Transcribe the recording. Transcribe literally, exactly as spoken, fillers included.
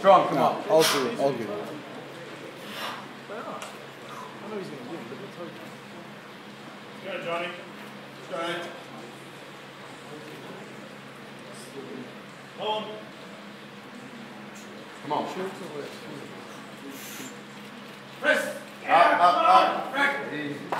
Strong, come no, on. I'll do it. I'll do it. Go, Johnny. Go ahead. Hold on. Come on. Press. Up, up, up. Easy.